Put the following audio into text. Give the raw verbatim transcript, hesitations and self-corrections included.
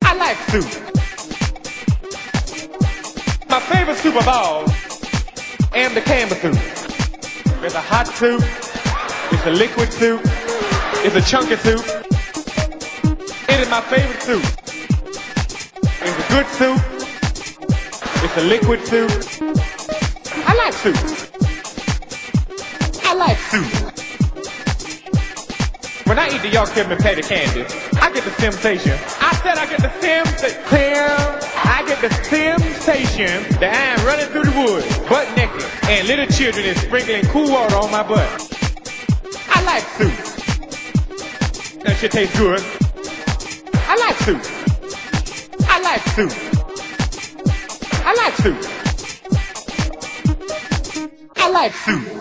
I like soup. My favorite soup of all am the Campbell soup. There's a hot soup, it's a liquid soup, it's a chunky soup. It is my favorite soup. It's a good soup, it's a liquid soup. I like soup. I like soup. When I eat the York Peppermint Patty candy, I get the sensation. I said I get the sensation. I get the sensation that I am running through the woods, butt naked, and little children is sprinkling cool water on my butt. I like soup. That shit tastes good. I like soup. I like soup. I like soup. I like soup.